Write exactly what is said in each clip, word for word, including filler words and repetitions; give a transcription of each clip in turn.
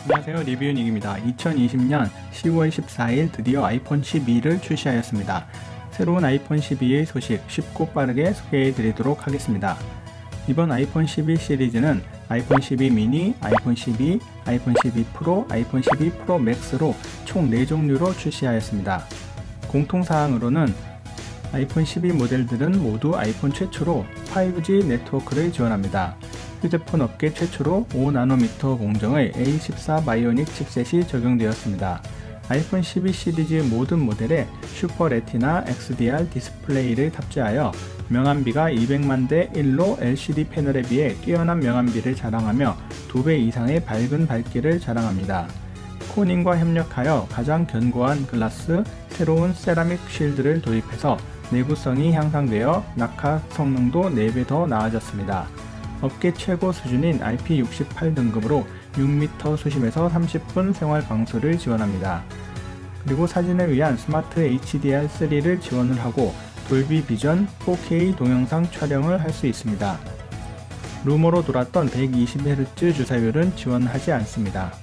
안녕하세요, 리뷰유닉입니다. 이천이십년 시월 십사일 드디어 아이폰 십이를 출시하였습니다. 새로운 아이폰 십이의 소식 쉽고 빠르게 소개해 드리도록 하겠습니다. 이번 아이폰 십이 시리즈는 아이폰 십이 미니, 아이폰 십이, 아이폰 십이 프로, 아이폰 십이 프로 맥스로 총 네 종류로 출시하였습니다. 공통사항으로는 아이폰 십이 모델들은 모두 아이폰 최초로 파이브지 네트워크를 지원합니다. 휴대폰 업계 최초로 오 나노미터 공정의 에이 십사 바이오닉 칩셋이 적용되었습니다. 아이폰 십이 시리즈 모든 모델에 슈퍼 레티나 엑스디알 디스플레이를 탑재하여 명암비가 이백만 대 일로 엘시디 패널에 비해 뛰어난 명암비를 자랑하며 두 배 이상의 밝은 밝기를 자랑합니다. 코닝과 협력하여 가장 견고한 글라스, 새로운 세라믹 쉴드를 도입해서 내구성이 향상되어 낙하 성능도 네 배 더 나아졌습니다. 업계 최고 수준인 아이피 육십팔 등급으로 육 미터 수심에서 삼십 분 생활 방수를 지원합니다. 그리고 사진을 위한 스마트 에이치디알 쓰리를 지원을 하고 돌비 비전 포케이 동영상 촬영을 할 수 있습니다. 루머로 돌았던 백이십 헤르츠 주사율은 지원하지 않습니다.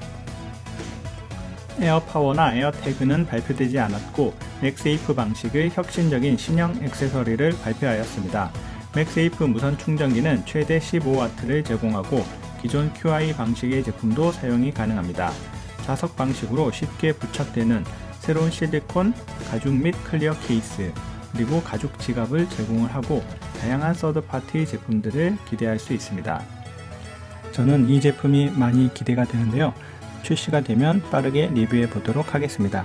에어파워나 에어태그는 발표되지 않았고 맥세이프 방식의 혁신적인 신형 액세서리를 발표하였습니다. 맥세이프 무선 충전기는 최대 십오 와트를 제공하고 기존 큐아이 방식의 제품도 사용이 가능합니다. 자석 방식으로 쉽게 부착되는 새로운 실리콘, 가죽 및 클리어 케이스, 그리고 가죽 지갑을 제공을 하고 다양한 서드파티 제품들을 기대할 수 있습니다. 저는 이 제품이 많이 기대가 되는데요. 출시가 되면 빠르게 리뷰해 보도록 하겠습니다.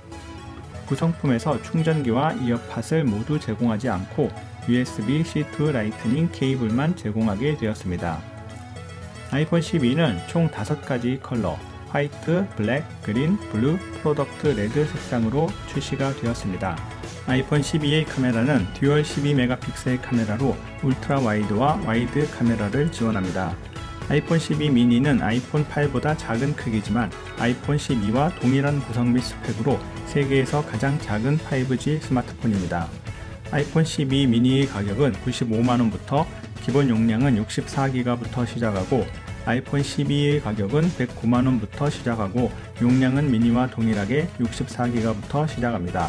구성품에서 충전기와 이어팟을 모두 제공하지 않고 유에스비 씨 투 라이트닝 케이블만 제공하게 되었습니다. 아이폰 십이는 총 다섯 가지 컬러 화이트, 블랙, 그린, 블루, 프로덕트 레드 색상으로 출시가 되었습니다. 아이폰 십이의 카메라는 듀얼 십이 메가픽셀 카메라로 울트라 와이드와 와이드 카메라를 지원합니다. 아이폰 십이 미니는 아이폰 팔보다 작은 크기지만 아이폰 십이와 동일한 구성 및 스펙으로 세계에서 가장 작은 파이브지 스마트폰입니다. 아이폰 십이 미니의 가격은 구십오만 원부터 기본 용량은 육십사 기가부터 시작하고 아이폰 십이의 가격은 백구만 원부터 시작하고 용량은 미니와 동일하게 육십사 기가부터 시작합니다.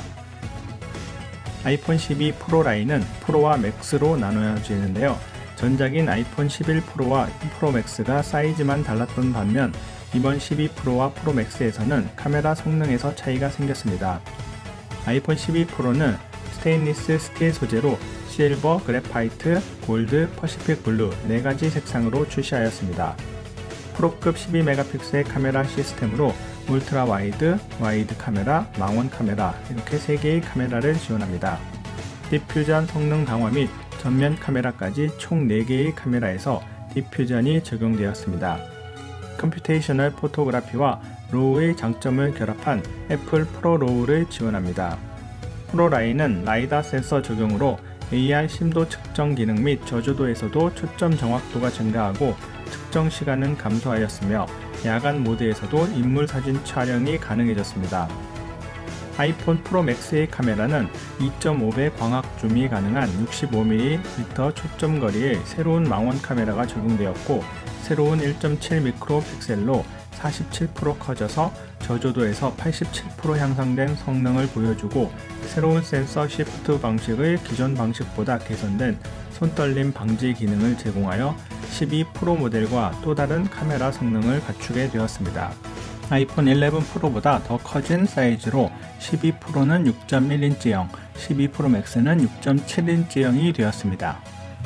아이폰 십이 프로 라인은 프로와 맥스로 나누어지는데요. 전작인 아이폰 십일 프로와 프로 맥스가 사이즈만 달랐던 반면 이번 십이 프로와 프로 맥스에서는 카메라 성능에서 차이가 생겼습니다. 아이폰 십이 프로는 스테인리스 스틸 소재로 실버, 그래파이트, 골드, 퍼시픽 블루 네 가지 색상으로 출시하였습니다. 프로급 십이 메가픽셀 카메라 시스템으로 울트라 와이드, 와이드 카메라, 망원 카메라 이렇게 세 개의 카메라를 지원합니다. 디퓨전 성능 강화 및 전면 카메라까지 총 네 개의 카메라에서 디퓨전이 적용되었습니다. 컴퓨테이셔널 포토그래피와 로우의 장점을 결합한 애플 프로 로우를 지원합니다. 프로 라인은 라이다 센서 적용으로 에이아이 심도 측정 기능 및 저조도에서도 초점 정확도가 증가하고 측정 시간은 감소하였으며 야간 모드에서도 인물 사진 촬영이 가능해졌습니다. 아이폰 프로 맥스의 카메라는 이 점 오 배 광학 줌이 가능한 육십오 밀리미터 초점 거리의 새로운 망원 카메라가 적용되었고 새로운 일 점 칠 미크로 픽셀로 사십칠 퍼센트 커져서 저조도에서 팔십칠 퍼센트 향상된 성능을 보여주고 새로운 센서 시프트 방식의 기존 방식보다 개선된 손떨림 방지 기능을 제공하여 십이 프로 모델과 또 다른 카메라 성능을 갖추게 되었습니다. 아이폰 십일 프로보다 더 커진 사이즈로 십이 프로는 육 점 일 인치형, 십이 프로 맥스는 육 점 칠 인치형이 되었습니다.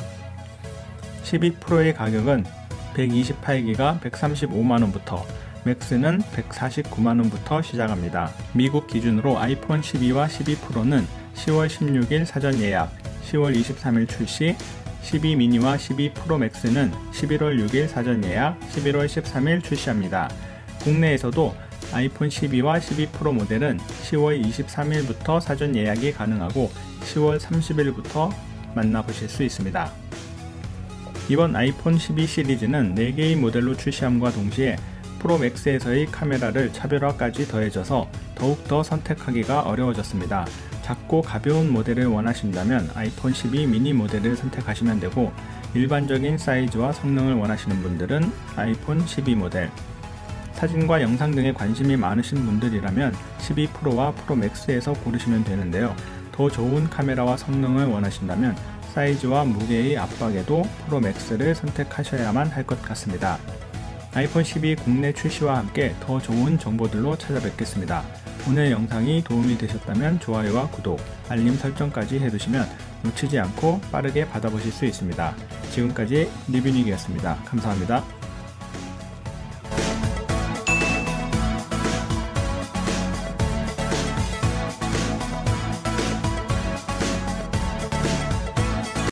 십이 프로의 가격은 백이십팔 기가 백삼십오만 원부터 맥스는 백사십구만 원부터 시작합니다. 미국 기준으로 아이폰 십이와 십이 프로는 시월 십육일 사전 예약, 시월 이십삼일 출시, 십이 미니와 십이 프로 맥스는 십일월 육일 사전 예약, 십일월 십삼일 출시합니다. 국내에서도 아이폰 십이와 십이 프로 모델은 시월 이십삼일부터 사전 예약이 가능하고 시월 삼십일부터 만나보실 수 있습니다. 이번 아이폰 십이 시리즈는 네 개의 모델로 출시함과 동시에 프로 맥스에서의 카메라를 차별화까지 더해져서 더욱더 선택하기가 어려워졌습니다. 작고 가벼운 모델을 원하신다면 아이폰 십이 미니 모델을 선택하시면 되고 일반적인 사이즈와 성능을 원하시는 분들은 아이폰 십이 모델, 사진과 영상 등에 관심이 많으신 분들이라면 십이 프로와 프로 맥스에서 고르시면 되는데요. 더 좋은 카메라와 성능을 원하신다면 사이즈와 무게의 압박에도 프로 맥스를 선택하셔야만 할 것 같습니다. 아이폰 십이 국내 출시와 함께 더 좋은 정보들로 찾아뵙겠습니다. 오늘 영상이 도움이 되셨다면 좋아요와 구독, 알림 설정까지 해두시면 놓치지 않고 빠르게 받아보실 수 있습니다. 지금까지 리뷰닉이었습니다. 감사합니다.